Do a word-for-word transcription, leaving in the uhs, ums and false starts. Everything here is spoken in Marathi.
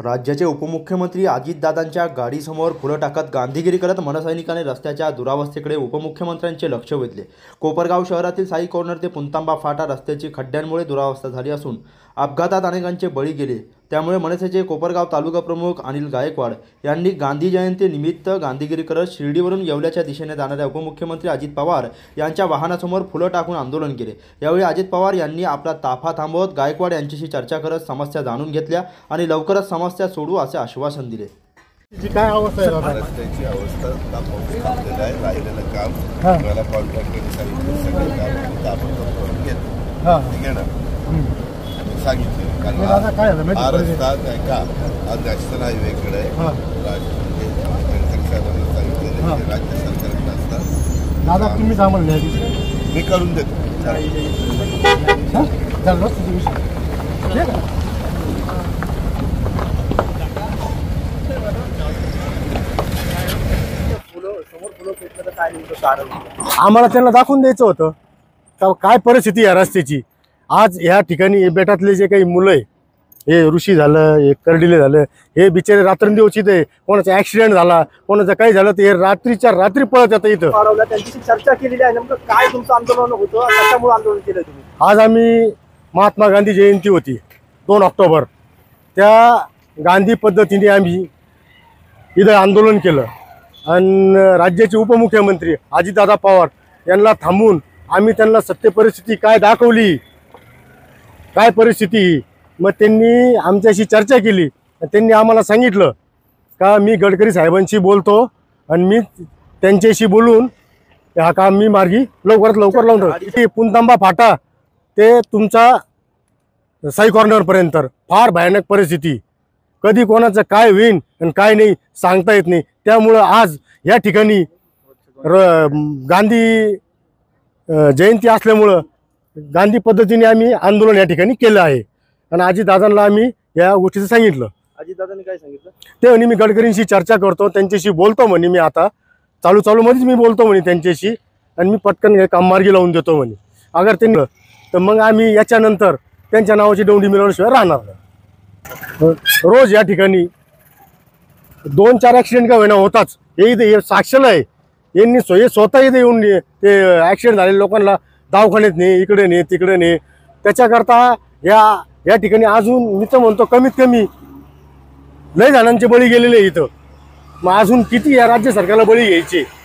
राज्याचे उपमुख्यमंत्री अजितदादांच्या गाडीसमोर फुलं टाकत गांधीगिरी करत मनसैनिकांनी रस्त्याच्या दुरावस्थेकडे उपमुख्यमंत्र्यांचे लक्ष वेधले। कोपरगाव शहरातील साई कॉर्नर ते पुंतांबा फाटा रस्त्याची खड्ड्यांमुळे दुरावस्था झाली असून अपघातात अनेकांचे बळी गेले। त्यामुळे मनसेचे कोपरगाव तालुका प्रमुख अनिल गायकवाड यांनी गांधी जयंती निमित्त गांधीगिरी करत शिर्डीवरून येवल्याच्या दिशेने जाणाऱ्या उपमुख्यमंत्री अजित पवार यांच्या वाहनासमोर फुलं टाकून आंदोलन केले। यावेळी अजित पवार यांनी आपला ताफा थांबवत गायकवाड यांच्याशी चर्चा करत समस्या जाणून घेतल्या आणि लवकरच समस्या सोडू असे आश्वासन दिले। जी काय अवस्था आहे दादा? रस्त्याची अवस्था तापवून थांबलेलं आहे, राहिलेलं काम मला कॉन्ट्रॅक्टरने सांगितलं सगळं काम आपण करून घेतो। हां ठीक आहे ना, सांगितलं कारण दादा काय झालं हा माहिती रस्ता काय का आज नॅशनल हायवेकडे राज्य साहेबांना सांगितलेलं आहे राज्य सरकारकडे असतात। दादा तुम्ही आम्हाला न्याय मी करून देतो। झालं तुझा विषय ठीक आहे। आम्हाला त्यांना दाखवून द्यायचं होतं का काय परिस्थिती आहे रस्त्याची। आज ह्या ठिकाणी बेटातले जे काही मुलं आहे, हे ऋषी झालं, हे कर्डिले झालं, हे बिचारे रात्रंदिवस इथे, कोणाचा ॲक्सिडेंट झाला, कोणाचं काही झालं तर हे रात्रीच्या रात्री पळत येतं इथं। त्यांच्याशी चर्चा केलेली आहे, नेमकं काय तुमचं आंदोलन होतं, कशामुळे आंदोलन केलं तुम्ही? आज आम्ही महात्मा गांधी जयंती होती दोन ऑक्टोबर, त्या गांधी पद्धतीने आम्ही इथं आंदोलन केलं आणि राज्याचे उपमुख्यमंत्री अजितदादा पवार यांना थांबून आम्ही त्यांना सत्य परिस्थिती काय दाखवली, काय परिस्थिती, मग त्यांनी आमच्याशी चर्चा केली। त्यांनी आम्हाला सांगितलं का मी गडकरी साहेबांशी बोलतो आणि मी त्यांच्याशी बोलून हा काम मी मार्गी लवकरात लवकर लावून ठेवतो। पुंतांबा फाटा ते तुमचा साई कॉर्नरपर्यंत फार भयानक परिस्थिती, कधी कोणाचं काय होईल आणि काय नाही सांगता येत नाही। त्यामुळं आज या ठिकाणी र गांधी जयंती असल्यामुळं गांधी पद्धतीने आम्ही आंदोलन या ठिकाणी केलं आहे आणि अजितदादांना आम्ही या गोष्टीचं सांगितलं। अजितदादांनी काय सांगितलं? ते म्हणे मी गडकरींशी चर्चा करतो, त्यांच्याशी बोलतो म्हणे, मी आता चालू चालूमध्येच मी बोलतो म्हणे त्यांच्याशी आणि मी पटकन काम मार्गी लावून देतो म्हणे। अगर त्यांनी तर मग आम्ही याच्यानंतर त्यांच्या नावाची डोंडी मिळवल्याशिवाय राहणार नाही। रोज या ठिकाणी दोन चार ॲक्सिडेंट का होईना होताच, हे इथे साक्षीला आहे। यांनी हे स्वतः इथे येऊन ते ॲक्सिडेंट झालेल्या लोकांना दवाखान्यात ने, इकडे ने, तिकडे ने, त्याच्याकरता या या ठिकाणी अजून मी तर म्हणतो कमीत कमी लय जणांचे बळी गेलेले इथं। मग अजून किती या राज्य सरकारला बळी घ्यायचे?